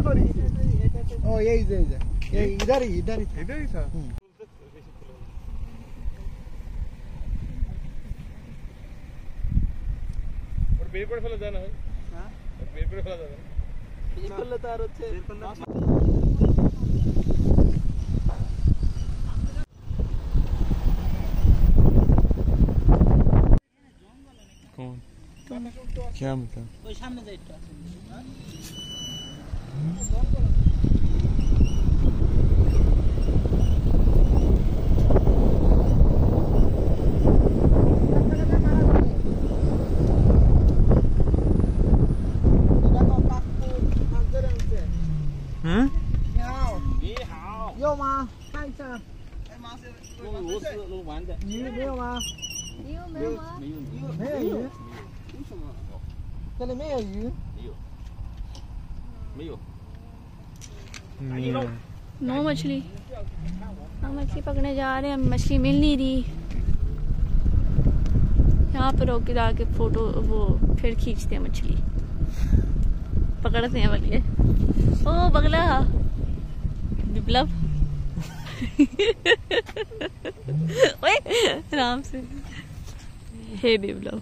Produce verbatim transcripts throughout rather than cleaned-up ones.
ओ यही यही ये इधर ही इधर ही इधर ही था। और बेरपड़ फला जाना है। हां बेरपड़ फला जाना है। बेरपड़ तार अच्छे कौन क्या मतलब ওই সামনে যাইটা 嗯？你好，你好，有吗？看一下。哎妈，是弄螺丝弄完的。鱼没有吗？ 没有没有吗？ 没有没有鱼。为什么？这里没有鱼。 没有，没有。 नो मछली। हम मछली पकड़ने जा रहे हैं, मछली मिल नहीं रही। यहाँ पर रोक के जाके फोटो वो फिर खींचते हैं मछली, पकड़ते हैं बल्कि। ओ बगला विप्लव ओए आराम से। हे विप्लव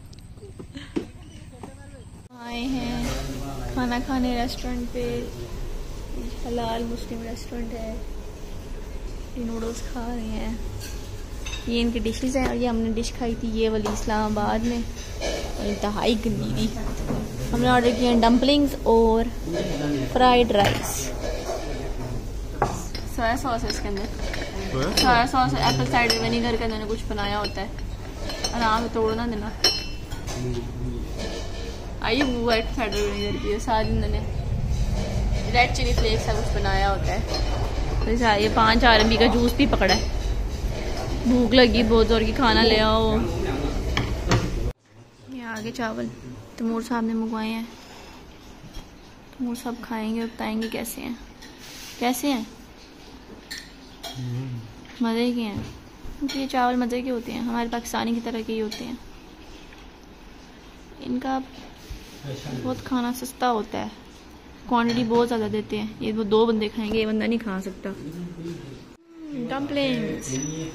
आए हैं खाना खाने रेस्टोरेंट पे। हलाल मुस्लिम रेस्टोरेंट है। ये नूडल्स खा रहे हैं। ये इनकी डिशेस हैं और ये हमने डिश खाई थी ये वाली इस्लामाबाद में, इंतहाई गंदी थी। हमने ऑर्डर किए हैं डम्पलिंग्स और फ्राइड राइस। सोया सॉस है इसके अंदर, soya sauce apple cider vinegar का इन्होंने कुछ बनाया होता है। आराम से तोड़ना देना। आइए वो एप्पल साइडर विनेगर की साथ इन्होंने रेड चिली फ्लेक्स का कुछ बनाया होता है। तो ये पाँच आर एम बी का जूस भी पकड़ा है। भूख लगी बहुत जोर की, खाना ले आओ। ये आगे चावल तैमूर साहब ने मंगवाए हैं। तैमूर साहब खाएंगे और बताएंगे कैसे हैं। कैसे हैं? मज़े के हैं क्योंकि ये चावल मज़े के होते हैं, हमारे पाकिस्तानी की तरह के ही होते हैं। इनका बहुत खाना सस्ता होता है, क्वांटिटी बहुत ज़्यादा देते हैं। ये वो दो बंदे खाएंगे, ये बंदा नहीं खा सकता। Dumplings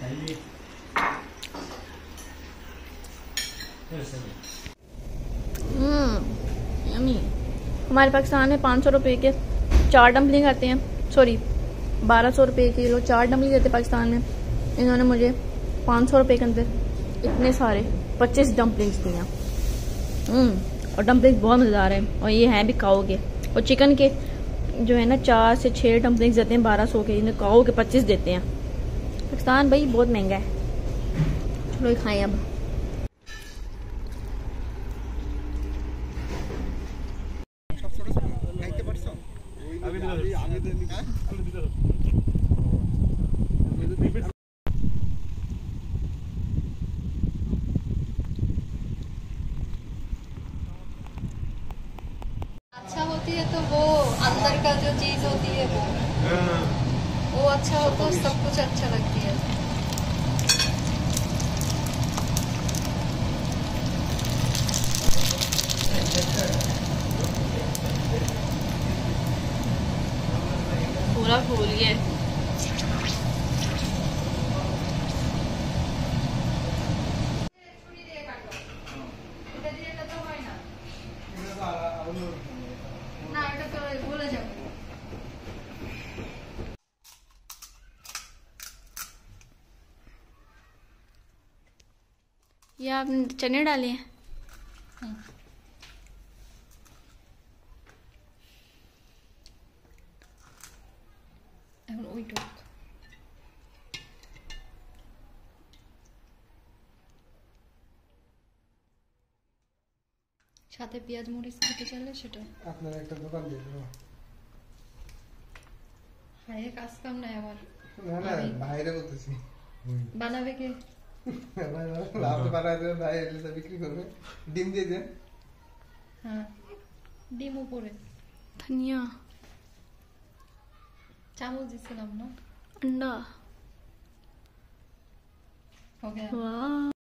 yummy. हमारे पाकिस्तान में पाँच सौ रुपये के चार डम्पलिंग आते हैं, सॉरी बारह सौ रुपये के लोग चार डम्पलिंग देते पाकिस्तान में। इन्होंने मुझे पाँच सौ रुपये के अंदर इतने सारे पच्चीस डम्पलिंग्स दिए। और डम्पलिंग्स बहुत मज़ेदार है और ये हैं भी काओ के। और चिकन के जो है ना चार से छः डम्पलिंग्स देते हैं बारह सौ के, इन्हें काओ के पच्चीस देते हैं। पाकिस्तान भाई बहुत महंगा है। चलो ये खाएं अब। अच्छा होती है तो वो अंदर का जो चीज होती है वो वो अच्छा हो तो सब कुछ अच्छा लगती है। पूरा फूल गया। ये आपने चने डाले हैं। সাথে পেঁয়াজ মরিচ খেতে চাইলে সেটা আপনার একটা দোকান দিয়ে দেবো। হ্যাঁ কাজ কাম নাই আবার। না না বাইরে বলতেছি। বানাবে কে? লাভ বানায় দেবে ভাই, এলে বিক্রি করবে। ডিম দিয়ে দেন। হ্যাঁ ডিম উপরে ধনিয়া চামচ দিছিলাম না, अंडा हो गया। वाह।